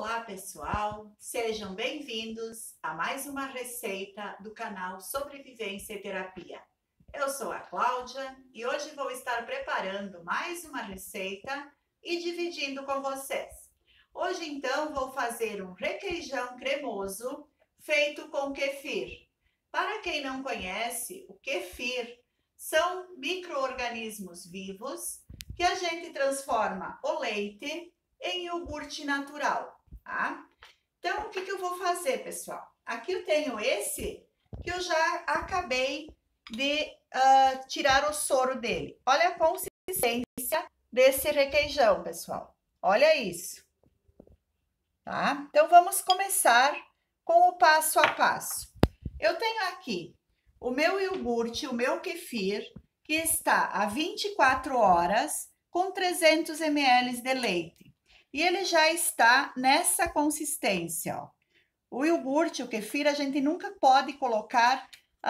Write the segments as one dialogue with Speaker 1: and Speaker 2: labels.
Speaker 1: Olá pessoal, sejam bem-vindos a mais uma receita do canal Sobrevivência e Terapia. Eu sou a Cláudia e hoje vou estar preparando mais uma receita e dividindo com vocês. Hoje então vou fazer um requeijão cremoso feito com kefir. Para quem não conhece, o kefir são micro-organismos vivos que a gente transforma o leite em iogurte natural, tá? Então, o que eu vou fazer, pessoal? Aqui eu tenho esse que eu já acabei de tirar o soro dele. Olha a consistência desse requeijão, pessoal. Olha isso, tá? Então, vamos começar com o passo a passo. Eu tenho aqui o meu iogurte, o meu kefir, que está há 24 horas com 300 ml de leite. E ele já está nessa consistência, ó. O iogurte, o kefir, a gente nunca pode colocar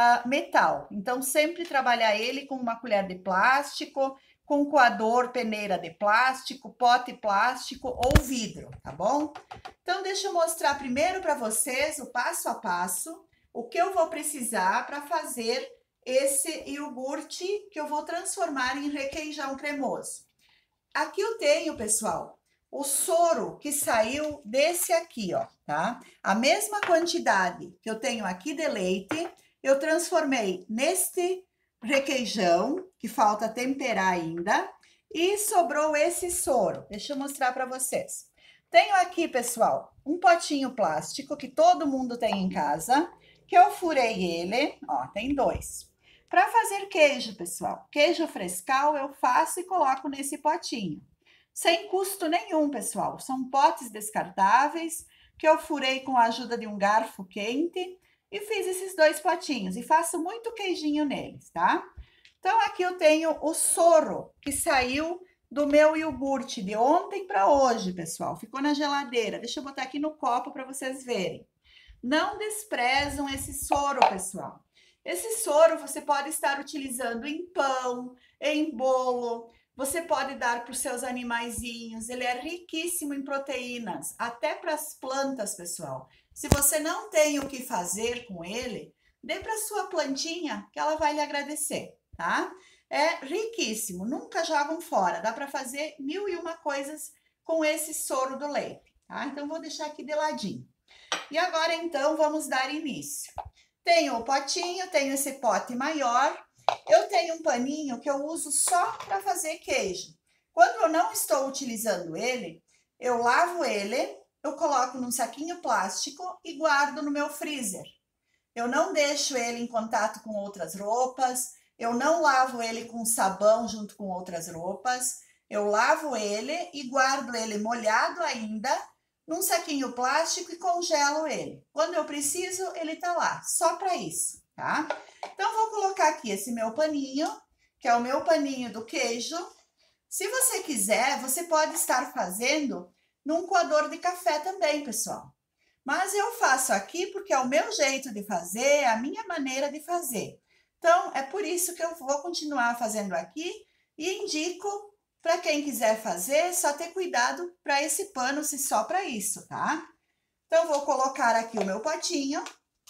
Speaker 1: metal. Então, sempre trabalhar ele com uma colher de plástico, com coador, peneira de plástico, pote plástico ou vidro, tá bom? Então, deixa eu mostrar primeiro para vocês o passo a passo, o que eu vou precisar para fazer esse iogurte que eu vou transformar em requeijão cremoso. Aqui eu tenho, pessoal, o soro que saiu desse aqui, ó, tá? A mesma quantidade que eu tenho aqui de leite, eu transformei neste requeijão, que falta temperar ainda, e sobrou esse soro. Deixa eu mostrar para vocês. Tenho aqui, pessoal, um potinho plástico que todo mundo tem em casa, que eu furei ele, ó, tem dois. Para fazer queijo, pessoal, queijo frescal eu faço e coloco nesse potinho. Sem custo nenhum, pessoal. São potes descartáveis que eu furei com a ajuda de um garfo quente e fiz esses dois potinhos e faço muito queijinho neles, tá? Então, aqui eu tenho o soro que saiu do meu iogurte de ontem para hoje, pessoal. Ficou na geladeira. Deixa eu botar aqui no copo para vocês verem. Não desprezam esse soro, pessoal. Esse soro você pode estar utilizando em pão, em bolo. Você pode dar para os seus animaizinhos, ele é riquíssimo em proteínas, até para as plantas, pessoal. Se você não tem o que fazer com ele, dê para sua plantinha que ela vai lhe agradecer, tá? É riquíssimo, nunca jogam fora, dá para fazer 1001 coisas com esse soro do leite, tá? Então, vou deixar aqui de ladinho. E agora, então, vamos dar início. Tenho o potinho, tenho esse pote maior. Eu tenho um paninho que eu uso só para fazer queijo. Quando eu não estou utilizando ele, eu lavo ele, eu coloco num saquinho plástico e guardo no meu freezer. Eu não deixo ele em contato com outras roupas, eu não lavo ele com sabão junto com outras roupas. Eu lavo ele e guardo ele molhado ainda num saquinho plástico e congelo ele. Quando eu preciso, ele tá lá, só para isso, tá? Então, vou colocar aqui esse meu paninho, que é o meu paninho do queijo. Se você quiser, você pode estar fazendo num coador de café também, pessoal. Mas eu faço aqui porque é o meu jeito de fazer, é a minha maneira de fazer. Então, é por isso que eu vou continuar fazendo aqui e indico para quem quiser fazer, só ter cuidado para esse pano se só para isso, tá? Então, vou colocar aqui o meu potinho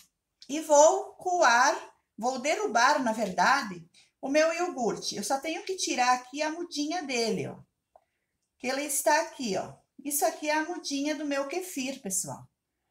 Speaker 1: e vou coar, vou derrubar, na verdade, o meu iogurte. Eu só tenho que tirar aqui a mudinha dele, ó. Que ele está aqui, ó. Isso aqui é a mudinha do meu kefir, pessoal.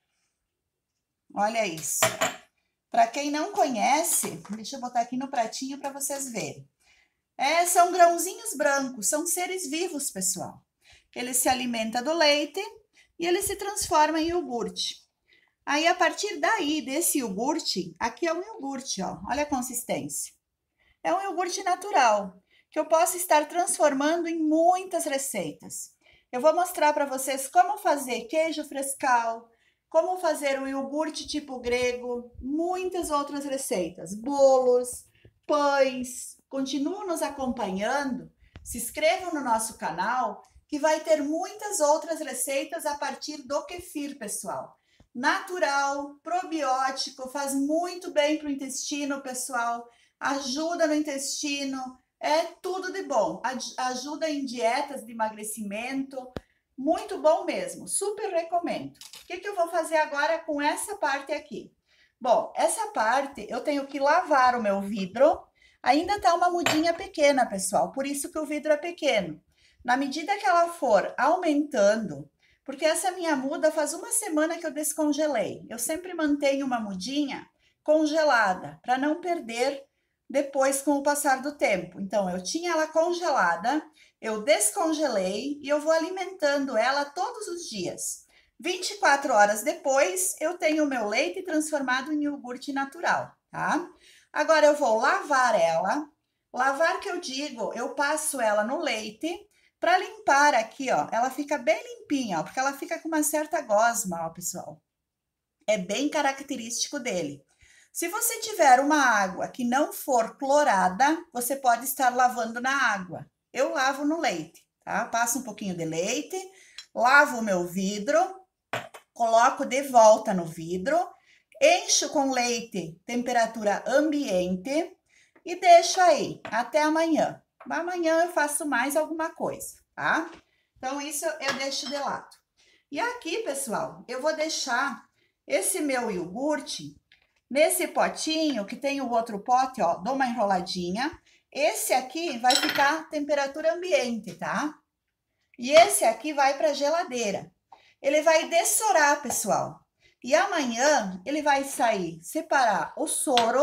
Speaker 1: Olha isso. Para quem não conhece, deixa eu botar aqui no pratinho para vocês verem. São grãozinhos brancos, são seres vivos, pessoal. Ele se alimenta do leite e ele se transforma em iogurte. Aí, a partir daí, desse iogurte, aqui é um iogurte, ó, olha a consistência. É um iogurte natural, que eu posso estar transformando em muitas receitas. Eu vou mostrar para vocês como fazer queijo frescal, como fazer um iogurte tipo grego, muitas outras receitas, bolos, pães. Continuem nos acompanhando, se inscrevam no nosso canal, que vai ter muitas outras receitas a partir do kefir, pessoal. Natural, probiótico, faz muito bem para o intestino, pessoal, ajuda no intestino, é tudo de bom, ajuda em dietas de emagrecimento, Muito bom mesmo, super recomendo. O que eu vou fazer agora com essa parte aqui? Bom, essa parte eu tenho que lavar o meu vidro. Ainda tá uma mudinha pequena, pessoal, por isso que o vidro é pequeno. Na medida que ela for aumentando, porque essa minha muda faz uma semana que eu descongelei. Eu sempre mantenho uma mudinha congelada, para não perder depois com o passar do tempo. Então, eu tinha ela congelada, eu descongelei e eu vou alimentando ela todos os dias. 24 horas depois, eu tenho o meu leite transformado em iogurte natural, tá? Agora, eu vou lavar ela. Lavar que eu digo, eu passo ela no leite para limpar aqui, ó. Ela fica bem limpinha, ó, porque ela fica com uma certa gosma, ó, pessoal. É bem característico dele. Se você tiver uma água que não for clorada, você pode estar lavando na água. Eu lavo no leite, tá? Passo um pouquinho de leite, lavo o meu vidro, coloco de volta no vidro, encho com leite, temperatura ambiente e deixo aí até amanhã. Amanhã eu faço mais alguma coisa, tá? Então, isso eu deixo de lado. E aqui, pessoal, eu vou deixar esse meu iogurte nesse potinho, que tem o outro pote, ó, dou uma enroladinha. Esse aqui vai ficar temperatura ambiente, tá? E esse aqui vai para a geladeira. Ele vai dessorar, pessoal. E amanhã ele vai sair, separar o soro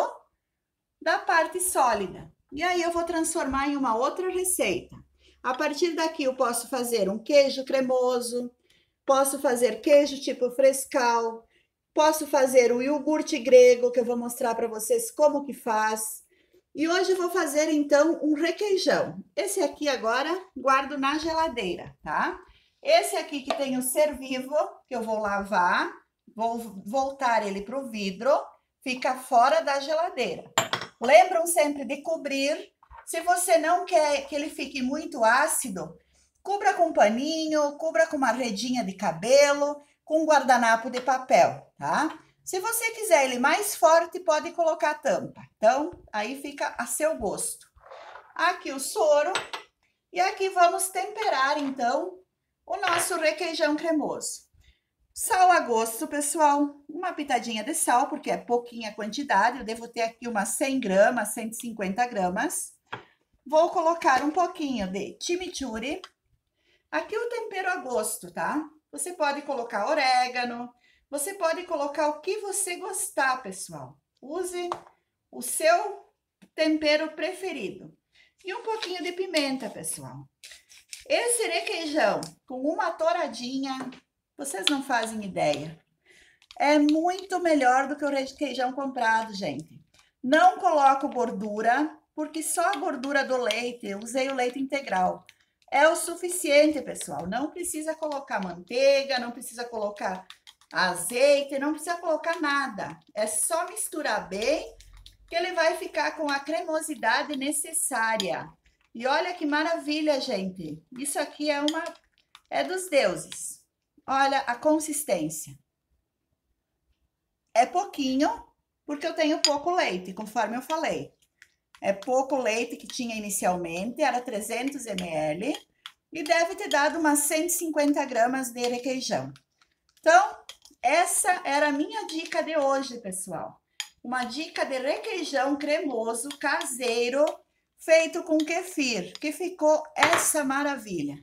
Speaker 1: da parte sólida. E aí eu vou transformar em uma outra receita. A partir daqui eu posso fazer um queijo cremoso, posso fazer queijo tipo frescal, posso fazer o iogurte grego, que eu vou mostrar para vocês como que faz. E hoje eu vou fazer, então, um requeijão. Esse aqui agora guardo na geladeira, tá? Esse aqui que tem o ser vivo, que eu vou lavar, vou voltar ele para o vidro, fica fora da geladeira. Lembram sempre de cobrir. Se você não quer que ele fique muito ácido, cubra com um paninho, cubra com uma redinha de cabelo, com um guardanapo de papel, tá? Se você quiser ele mais forte, pode colocar a tampa. Então, aí fica a seu gosto. Aqui o soro. E aqui vamos temperar, então, o nosso requeijão cremoso. Sal a gosto, pessoal. Uma pitadinha de sal, porque é pouquinha quantidade. Eu devo ter aqui umas 100 gramas, 150 gramas. Vou colocar um pouquinho de chimichurri. Aqui o tempero a gosto, tá? Você pode colocar orégano, você pode colocar o que você gostar, pessoal. Use o seu tempero preferido. E um pouquinho de pimenta, pessoal. Esse requeijão com uma douradinha, vocês não fazem ideia. É muito melhor do que o requeijão comprado, gente. Não coloco gordura, porque só a gordura do leite, eu usei o leite integral. É o suficiente, pessoal. Não precisa colocar manteiga, não precisa colocar azeite, não precisa colocar nada. É só misturar bem que ele vai ficar com a cremosidade necessária. E olha que maravilha, gente. Isso aqui é dos deuses. Olha a consistência. É pouquinho, porque eu tenho pouco leite, conforme eu falei. É pouco leite que tinha inicialmente, era 300 ml, e deve ter dado umas 150 gramas de requeijão. Então, essa era a minha dica de hoje, pessoal. Uma dica de requeijão cremoso, caseiro, feito com kefir, que ficou essa maravilha.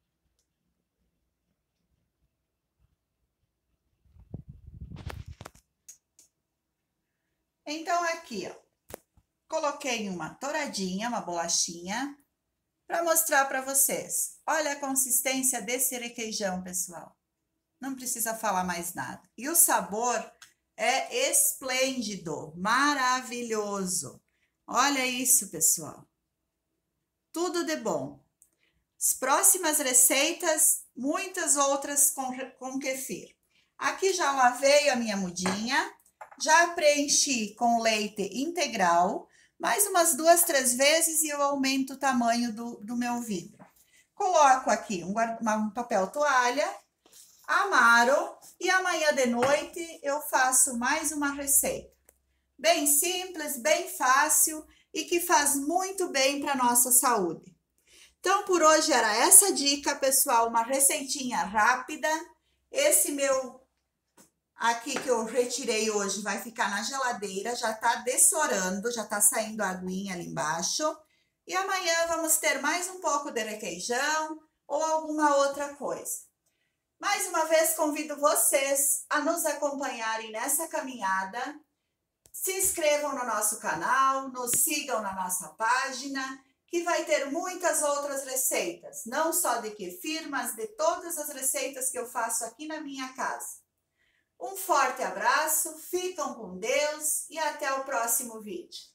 Speaker 1: Então, aqui, ó. Coloquei uma douradinha, uma bolachinha, para mostrar para vocês. Olha a consistência desse requeijão, pessoal. Não precisa falar mais nada. E o sabor é esplêndido, maravilhoso. Olha isso, pessoal. Tudo de bom. As próximas receitas, muitas outras com kefir. Aqui já lavei a minha mudinha, já preenchi com leite integral. Mais umas 2, 3 vezes e eu aumento o tamanho do meu vidro. Coloco aqui um papel toalha, amaro e amanhã de noite eu faço mais uma receita. Bem simples, bem fácil e que faz muito bem para a nossa saúde. Então, por hoje era essa dica, pessoal, uma receitinha rápida. Esse meu aqui que eu retirei hoje vai ficar na geladeira, já tá dessorando, já tá saindo a aguinha ali embaixo. E amanhã vamos ter mais um pouco de requeijão ou alguma outra coisa. Mais uma vez, convido vocês a nos acompanharem nessa caminhada. Se inscrevam no nosso canal, nos sigam na nossa página, que vai ter muitas outras receitas, não só de kefir, mas de todas as receitas que eu faço aqui na minha casa. Um forte abraço, ficam com Deus e até o próximo vídeo.